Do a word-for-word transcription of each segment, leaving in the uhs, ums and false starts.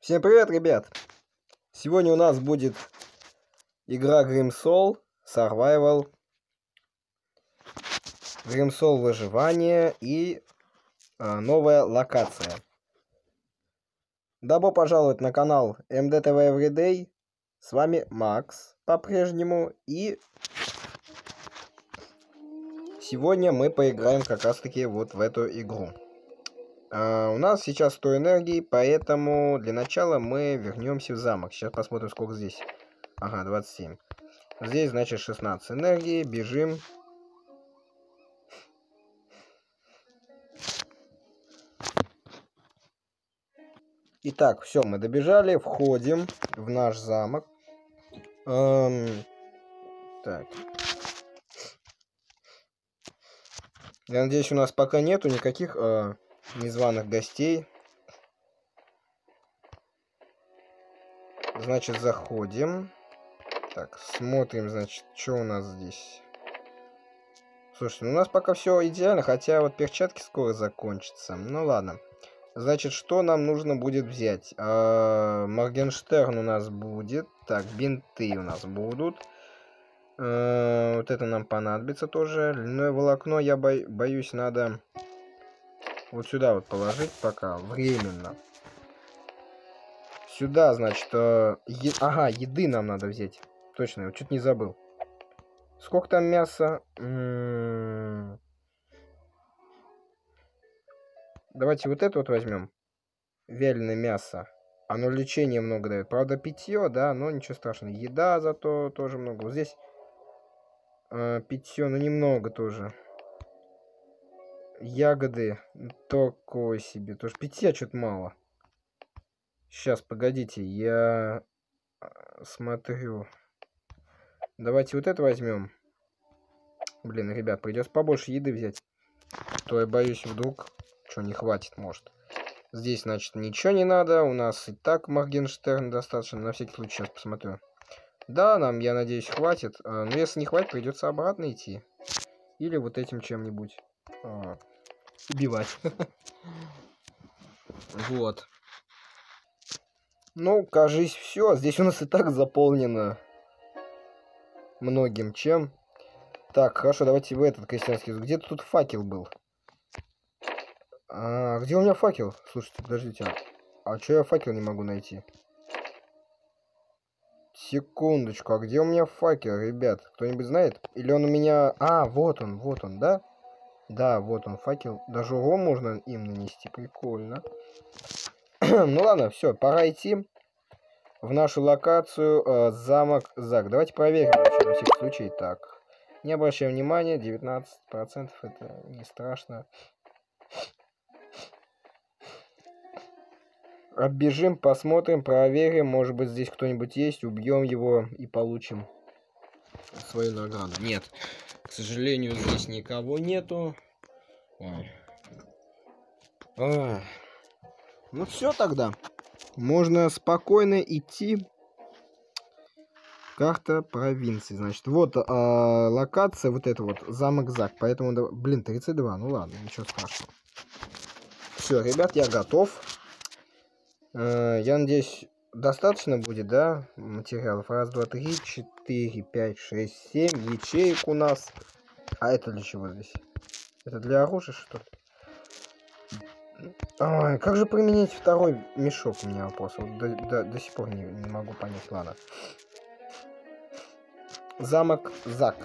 Всем привет, ребят! Сегодня у нас будет игра Grimsoul Survival, Grimsoul выживание и э, новая локация. Добро пожаловать на канал эм дэ тэ вэ Everyday. С вами Макс по-прежнему, и сегодня мы поиграем как раз таки вот в эту игру. Uh, у нас сейчас сто энергии, поэтому для начала мы вернемся в замок. Сейчас посмотрим, сколько здесь. Ага, двадцать семь. Здесь, значит, шестнадцать энергии. Бежим. Итак, все, мы добежали. Входим в наш замок. Эм... Так. Я надеюсь, у нас пока нету никаких э, незваных гостей. Значит, заходим. Так, смотрим, значит, что у нас здесь. Слушайте, ну у нас пока все идеально, хотя вот перчатки скоро закончатся. Ну ладно. Значит, что нам нужно будет взять? А, Моргенштерн у нас будет. Так, бинты у нас будут. А, вот это нам понадобится тоже. Льняное волокно, я бо боюсь, надо вот сюда вот положить пока, временно. Сюда, значит, э, е ага, еды нам надо взять. Точно, я чуть не забыл. Сколько там мяса? М -м Давайте вот это вот возьмем. Вяленое мясо. Оно лечение много дает. Правда, питье, да, но ничего страшного. Еда зато тоже много. Вот здесь э, питье, ну немного тоже. Ягоды такое себе. Тоже питья что-то мало. Сейчас, погодите, я смотрю. Давайте вот это возьмем. Блин, ребят, придется побольше еды взять. То я боюсь, вдруг что не хватит, может. Здесь, значит, ничего не надо. У нас и так Моргенштерн достаточно. На всякий случай сейчас посмотрю. Да, нам, я надеюсь, хватит. Но если не хватит, придется обратно идти. Или вот этим чем-нибудь а, убивать. Вот. Ну, кажись, все. Здесь у нас и так заполнено многим чем. Так, хорошо, давайте в этот крестьянский. Где-то тут факел был. А, где у меня факел? Слушайте, подождите. А, а что я факел не могу найти? Секундочку, а где у меня факел, ребят? Кто-нибудь знает? Или он у меня... А, вот он, вот он, да? Да, вот он, факел. Даже урон можно им нанести. Прикольно. Ну ладно, все, пора идти в нашу локацию э, замок Зак. Давайте проверим вообще, на всякий случай. Так, не обращаем внимания, девятнадцать процентов это не страшно. Оббежим, посмотрим, проверим. Может быть, здесь кто-нибудь есть. Убьем его и получим свою награду. Нет, к сожалению, здесь никого нету. Ой. Ой. Ну все тогда. Можно спокойно идти. Карта провинции. Значит, вот а, локация, вот это вот, замок Зак. Поэтому, блин, тридцать два. Ну ладно, ничего страшного. Все, ребят, я готов. Я надеюсь, достаточно будет, да, материалов. Раз, два, три, четыре, пять, шесть, семь ячеек у нас. А это для чего здесь? Это для оружия, что ли? Ой, как же применить второй мешок? У меня вопрос. Вот до, до, до сих пор не, не могу понять. Ладно. Замок Зак.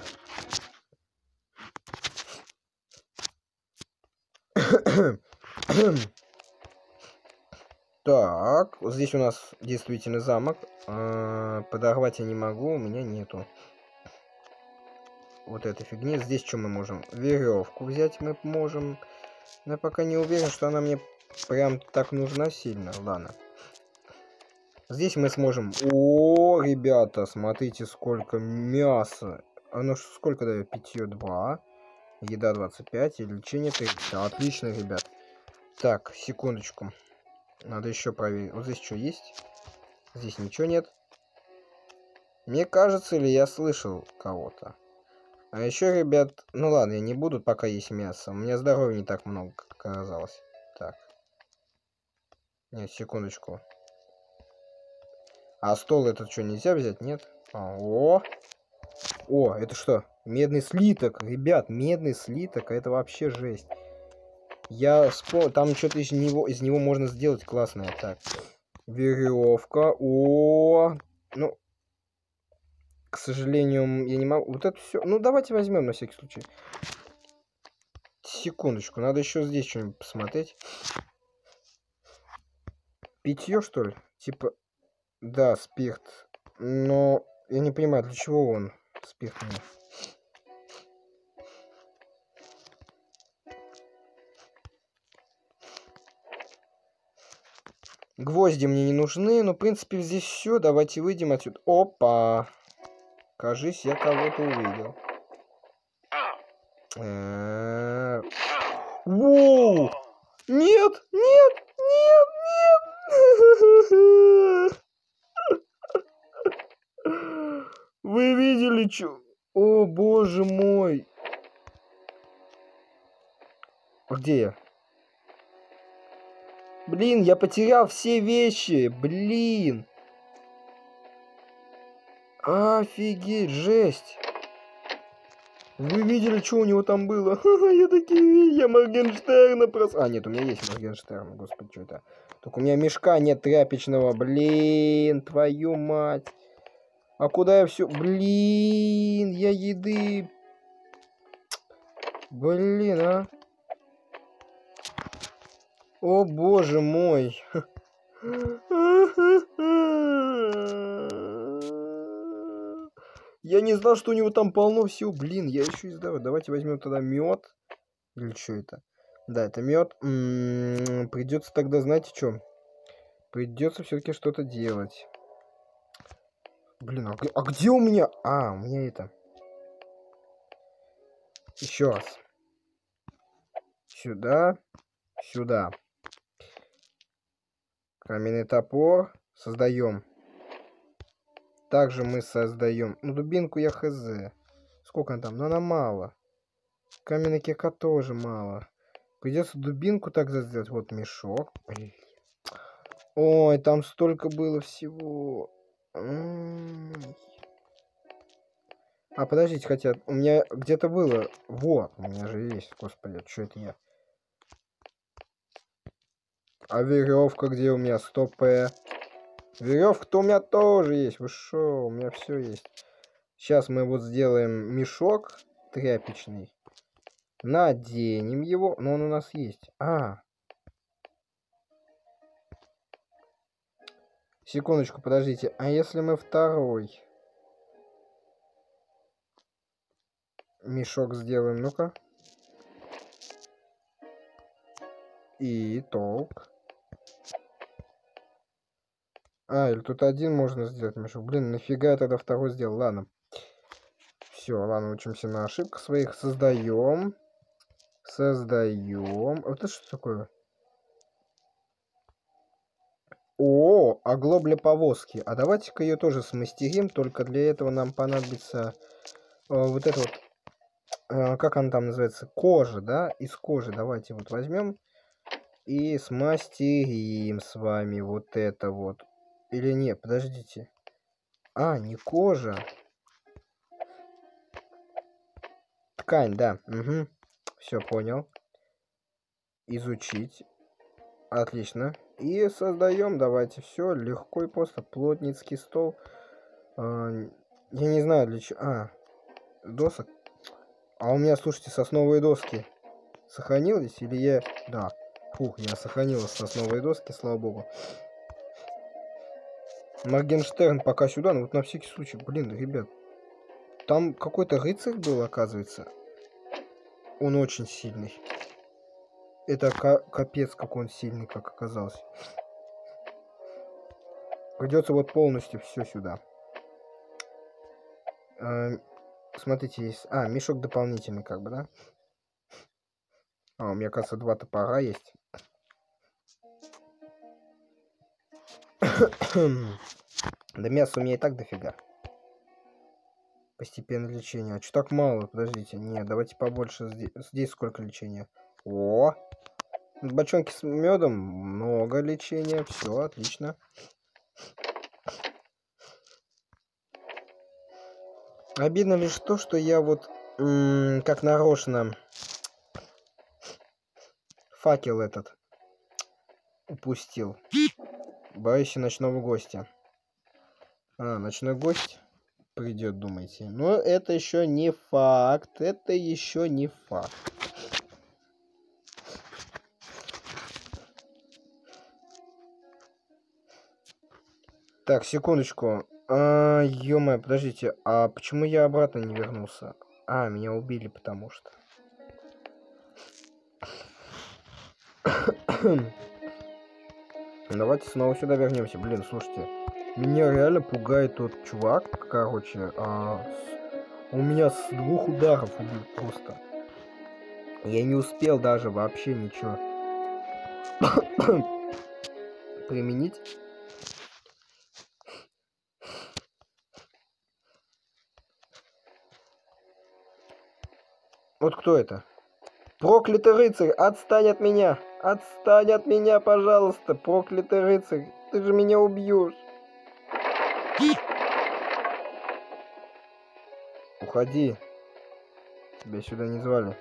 Так, вот здесь у нас действительно замок. А, подорвать я не могу, у меня нету вот этой фигни. Здесь что мы можем? Веревку взять мы можем. Но я пока не уверен, что она мне прям так нужна сильно. Ладно. Здесь мы сможем... О, ребята, смотрите, сколько мяса. Оно сколько дает? Питье два. Еда двадцать пять и лечение тридцать. Отлично, ребят. Так, секундочку. Надо еще проверить. Вот здесь что есть? Здесь ничего нет. Мне кажется, или я слышал кого-то. А еще, ребят, ну ладно, я не буду пока есть мясо. У меня здоровья не так много, как оказалось. Так. Нет, секундочку. А стол этот что, нельзя взять? Нет? А, о! О, это что? Медный слиток. Ребят, медный слиток. Это вообще жесть. Я вспомнил, там что-то из него, из него можно сделать классное. Так. Веревка. О, ну, к сожалению, я не могу. Вот это все. Ну, давайте возьмем на всякий случай. Секундочку, надо еще здесь что-нибудь посмотреть. Питье, что ли? Типа, да, спирт. Но я не понимаю, для чего он спирт мне. Гвозди мне не нужны, но в принципе здесь все. Давайте выйдем отсюда. Опа! Кажись, я кого-то увидел. Воу! Нет! Нет! Нет! Нет! Вы видели, что? О, боже мой! Где я? Блин, я потерял все вещи! Блин! Офигеть, жесть! Вы видели, что у него там было? Я такие, я Моргенштерна просто... А, нет, у меня есть Моргенштерн, господи, что это? Только у меня мешка нет тряпичного, блин, твою мать. А куда я все... Блин, я еды... Блин, а? О, боже мой. Я не знал, что у него там полно всего. Блин, я еще и здоров. Давайте возьмем тогда мед. Или что это? Да, это мед. М-м-м, придется тогда, знаете что? Придется все-таки что-то делать. Блин, а, а где у меня? А, у меня это. Еще раз. Сюда. Сюда. Каменный топор. Создаем. Также мы создаем. Ну, дубинку я хз. Сколько она там? Ну, она мало. Каменный кирка тоже мало. Придется дубинку тогда сделать. Вот мешок. Блин. Ой, там столько было всего. М-м-м. А, подождите, хотя у меня где-то было. Вот, у меня же есть. Господи, что это я? А веревка где у меня? Стоп. Веревка-то у меня тоже есть. Вы шо? У меня все есть. Сейчас мы вот сделаем мешок тряпичный. Наденем его. Но он у нас есть. А. Секундочку, подождите. А если мы второй мешок сделаем? Ну-ка. И толк. А, или тут один можно сделать мешок. Блин, нафига я тогда второй сделал? Ладно. Все, ладно, учимся на ошибках своих. Создаем. Создаем. Вот это что такое? О, оглобля повозки. А давайте-ка ее тоже смастерим. Только для этого нам понадобится э, вот это вот. Э, как она там называется? Кожа, да? Из кожи. Давайте вот возьмем и смастерим с вами вот это вот. Или нет, подождите. А, не кожа. Ткань, да. Угу. Все понял. Изучить. Отлично. И создаем, давайте, все легко и просто. Плотницкий стол. А, я не знаю для чего. А, досок. А у меня, слушайте, сосновые доски сохранились? Или я... Да. Фух, я сохранил сосновые доски, слава богу. Моргенштерн пока сюда, ну вот на всякий случай. Блин, ребят. Там какой-то рыцарь был, оказывается. Он очень сильный. Это капец, как он сильный, как оказалось. Придется вот полностью все сюда. Э, смотрите, есть... А, мешок дополнительный, как бы, да? А, у меня, кажется, два топора есть. Да мяса у меня и так дофига. Постепенное лечение. А что так мало? Подождите. Нет, давайте побольше. Здесь, здесь сколько лечения? О! Бочонки с медом. Много лечения. Все, отлично. Обидно лишь то, что я вот как нарочно факел этот упустил. Боюсь ночного гостя. А, ночной гость придет, думаете? Но это еще не факт. Это еще не факт. Так, секундочку. А, ё-моё, подождите. А почему я обратно не вернулся? А, меня убили, потому что. Давайте снова сюда вернемся. Блин, слушайте. Меня реально пугает тот чувак, короче. А, с... Он меня с двух ударов убил просто. Я не успел даже вообще ничего применить. Вот кто это? Проклятый рыцарь, отстань от меня! Отстань от меня, пожалуйста, проклятый рыцарь! Ты же меня убьешь! Уходи! Тебя сюда не звали.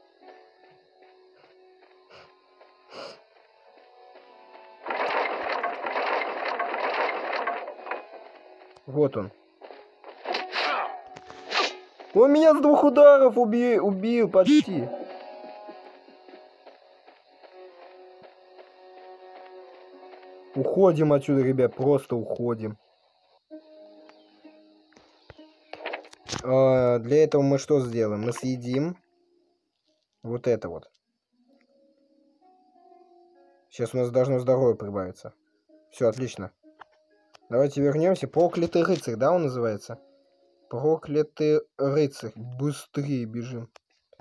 Вот он. Он меня с двух ударов уби... убил почти. Уходим отсюда, ребят, просто уходим. А, для этого мы что сделаем? Мы съедим вот это вот. Сейчас у нас должно здоровье прибавиться. Все, отлично. Давайте вернемся. Проклятый рыцарь, да, он называется? Проклятый рыцарь. Быстрее бежим.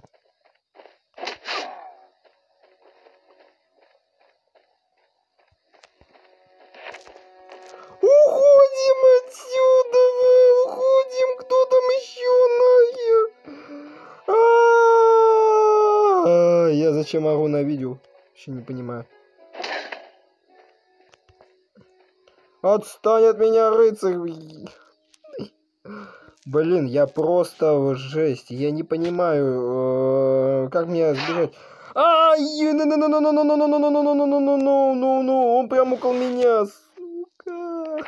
Уходим отсюда! Уходим! Кто там еще нахер? Я зачем ору на видео? Вообще не понимаю. Отстань от меня, рыцарь! Блин, я просто жесть. Я не понимаю, как мне сбежать. Ай, ну ну ну ну ну ну ну ну ну ну ну ну ну ну ну ну он прям около меня, сука.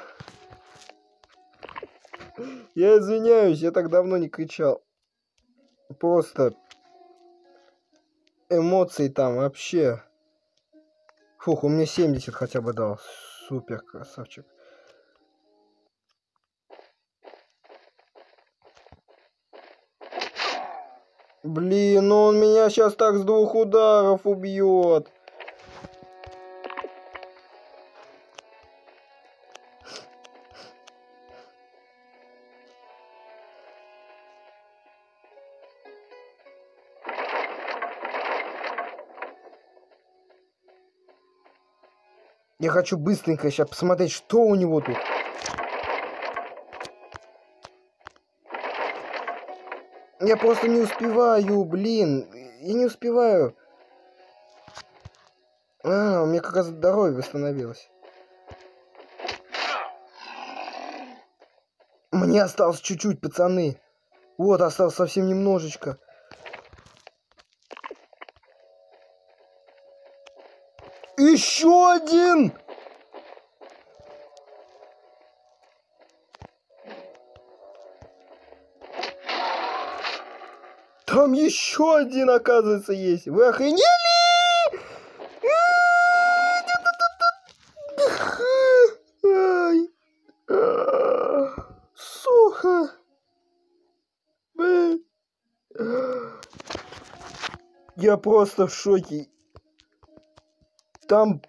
Я извиняюсь, я так давно не кричал. Просто эмоции там вообще. Фух, он мне семьдесят хотя бы дал. Супер, красавчик. Блин, ну он меня сейчас так с двух ударов убьет. Я хочу быстренько сейчас посмотреть, что у него тут. Я просто не успеваю, блин. Я не успеваю. А, у меня как раз здоровье восстановилось. Мне осталось чуть-чуть, пацаны. Вот, осталось совсем немножечко. Еще один! Там еще один, оказывается, есть. Вы охренели? Сука. Я просто в шоке. Там...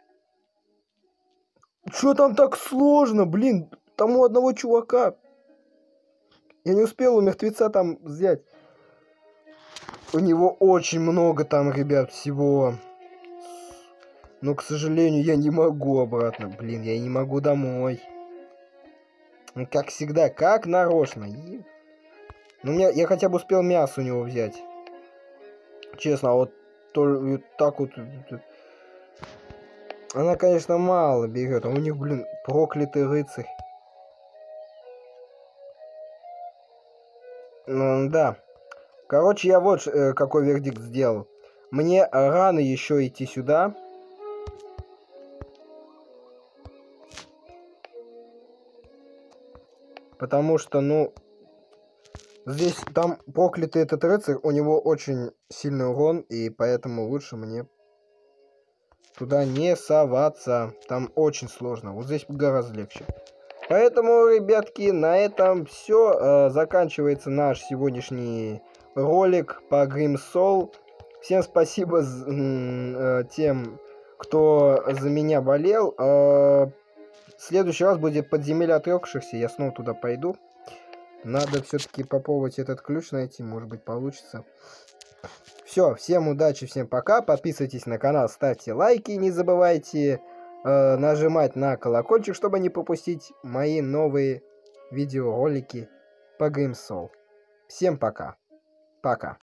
Что там так сложно, блин? Там у одного чувака. Я не успел у мертвеца там взять. У него очень много там, ребят, всего. Но, к сожалению, я не могу обратно. Блин, я не могу домой. Как всегда, как нарочно. Ну, меня, я хотя бы успел мясо у него взять. Честно, а вот, то, так вот... Она, конечно, мало берет. А у них, блин, проклятый рыцарь. М, да. Короче, я вот э, какой вердикт сделал. Мне рано еще идти сюда. Потому что, ну... Здесь, там проклятый этот рыцарь, у него очень сильный урон, и поэтому лучше мне туда не соваться. Там очень сложно. Вот здесь гораздо легче. Поэтому, ребятки, на этом все. Э, заканчивается наш сегодняшний ролик по Grim Soul. Всем спасибо з, э, тем, кто за меня болел. Э, в следующий раз будет подземелье отрекшихся. Я снова туда пойду. Надо все-таки попробовать этот ключ найти. Может быть, получится. Все, всем удачи, всем пока. Подписывайтесь на канал, ставьте лайки. Не забывайте э, нажимать на колокольчик, чтобы не пропустить мои новые видеоролики по Grim Soul. Всем пока. Пока.